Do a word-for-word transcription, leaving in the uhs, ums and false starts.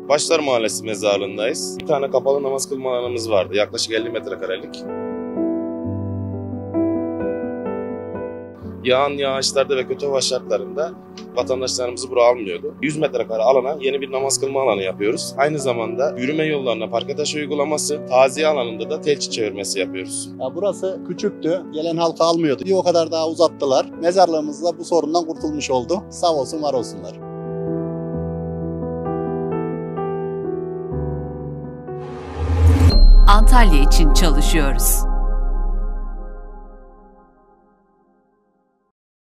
Başlar Mahallesi mezarlığındayız. Bir tane kapalı namaz kılma alanımız vardı. Yaklaşık elli metrekarelik. Yağan yağışlarda ve kötü hava şartlarında vatandaşlarımızı buraya almıyordu. yüz metrekare alana yeni bir namaz kılma alanı yapıyoruz. Aynı zamanda yürüme yollarına parke taşı uygulaması, taziye alanında da telçi çevirmesi yapıyoruz. Ya burası küçüktü, gelen halka almıyordu. Bir o kadar daha uzattılar. Mezarlığımız da bu sorundan kurtulmuş oldu. Sağ olsun, var olsunlar. Antalya için çalışıyoruz.